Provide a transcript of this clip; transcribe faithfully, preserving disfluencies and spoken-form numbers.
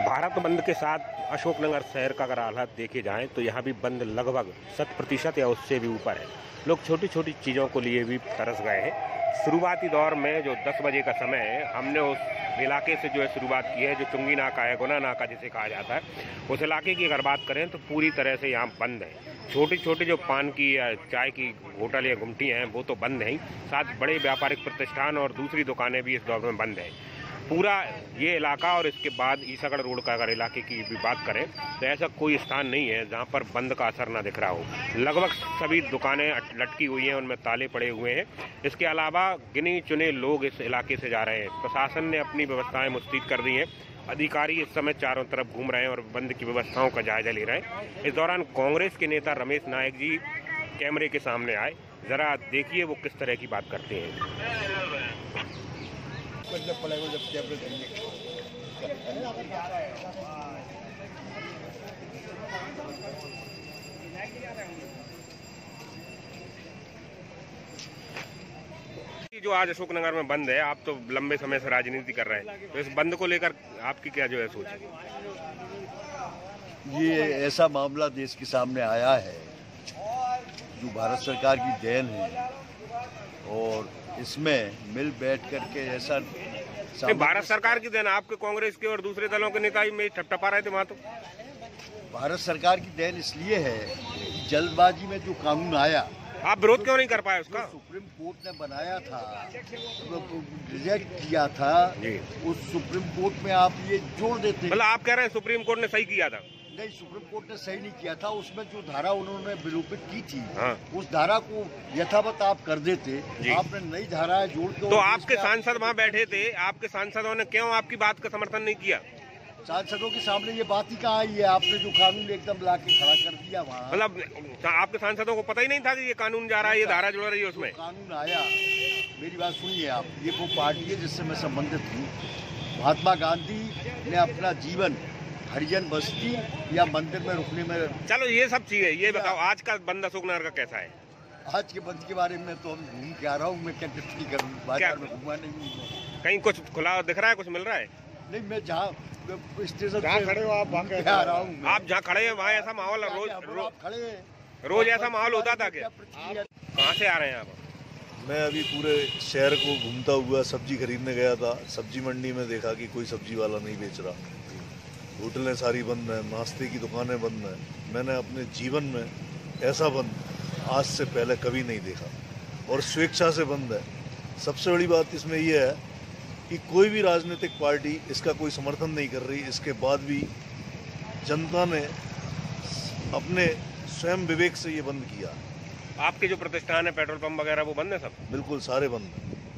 भारत बंद के साथ अशोकनगर शहर का अगर हालात देखे जाएं तो यहाँ भी बंद लगभग शत प्रतिशत या उससे भी ऊपर है। लोग छोटी छोटी चीज़ों को लिए भी तरस गए हैं। शुरुआती दौर में जो दस बजे का समय है, हमने उस इलाके से जो है शुरुआत की है, जो चुंगी नाका है, गुना नाका जिसे कहा जाता है, उस इलाके की अगर बात करें तो पूरी तरह से यहाँ बंद है। छोटी छोटी जो पान की या चाय की होटल या गुमटी हैं वो तो बंद हैं, साथ बड़े व्यापारिक प्रतिष्ठान और दूसरी दुकानें भी इस दौर में बंद हैं। पूरा ये इलाका और इसके बाद ईसागढ़ रोड का अगर इलाके की भी बात करें तो ऐसा कोई स्थान नहीं है जहां पर बंद का असर ना दिख रहा हो। लगभग सभी दुकानें लटकी हुई हैं, उनमें ताले पड़े हुए हैं। इसके अलावा गिने चुने लोग इस इलाके से जा रहे हैं। प्रशासन ने अपनी व्यवस्थाएं मुस्तैद कर दी हैं। अधिकारी इस समय चारों तरफ घूम रहे हैं और बंद की व्यवस्थाओं का जायजा ले रहे हैं। इस दौरान कांग्रेस के नेता रमेश नायक जी कैमरे के सामने आए। जरा देखिए वो किस तरह की बात करते हैं। जब पड़ेगा जब कैमरे जो आज अशोकनगर में बंद है, आप तो लंबे समय से राजनीति कर रहे हैं, तो इस बंद को लेकर आपकी क्या जो है सोच है? ये ऐसा मामला देश के सामने आया है जो भारत सरकार की देन है और इसमें मिल बैठ करके ऐसा भारत सरकार की देन, आपके कांग्रेस के और दूसरे दलों के नेता में ठपठपा रहे थे वहां। तो भारत सरकार की देन इसलिए है कि जल्दबाजी में जो कानून आया, आप विरोध क्यों नहीं कर पाए उसका? सुप्रीम कोर्ट ने बनाया था, रिजेक्ट किया था, उस सुप्रीम कोर्ट में आप ये जोड़ देते। मतलब आप कह रहे हैं सुप्रीम कोर्ट ने सही किया था? नहीं, सुप्रीम कोर्ट ने सही नहीं किया था। उसमें जो धारा उन्होंने विलोपित की थी, हाँ। उस धारा को यथावत आप कर देते। आपने नई धारा जोड़ के। तो आपके सांसद वहाँ बैठे थे, आपके सांसदों ने क्यों आपकी बात का समर्थन नहीं किया? सांसदों के सामने ये बात ही कहाँ आई है? आपने जो कानून एकदम ला के खड़ा कर दिया वहाँ। मतलब आपके सांसदों को पता ही नहीं था कि ये कानून जा रहा है, ये धारा जुड़ रही है उसमें? कानून आया, मेरी बात सुनिए आप, ये वो पार्टी है जिससे मैं संबंधित हूँ। महात्मा गांधी ने अपना जीवन हरिजन बस्ती या मंदिर में रुकने में। चलो ये सब चीजें, ये बताओ आज का बंद अशोकनगर का कैसा है? आज के बंद के बारे में तो हम घूम के आ रहा हूँ, मैं क्या टिप्पणी करूँ? बाजार में घूमा नहीं हूँ। कहीं कुछ खुला दिख रहा है, कुछ मिल रहा है? नहीं, मैं जहाँ स्टेशन जहाँ खड़े हो आप वहाँ आ रहा हूँ। आप जहाँ खड़े हैं वहाँ ऐसा माहौल रोज रो, खड़े रोज ऐसा माहौल होता था क्या? कहाँ से आ रहे हैं आप? मैं अभी पूरे शहर को घूमता हुआ सब्जी खरीदने गया था। सब्जी मंडी में देखा कि कोई सब्जी वाला नहीं बेच रहा, होटलें सारी बंद हैं, नाश्ते की दुकानें बंद हैं। मैंने अपने जीवन में ऐसा बंद आज से पहले कभी नहीं देखा और स्वेच्छा से बंद है। सबसे बड़ी बात इसमें यह है कि कोई भी राजनीतिक पार्टी इसका कोई समर्थन नहीं कर रही। इसके बाद भी जनता ने अपने स्वयं विवेक से ये बंद किया। आपके जो प्रतिष्ठान है, पेट्रोल पंप वगैरह, वो बंद है सब? बिल्कुल सारे बंद हैं।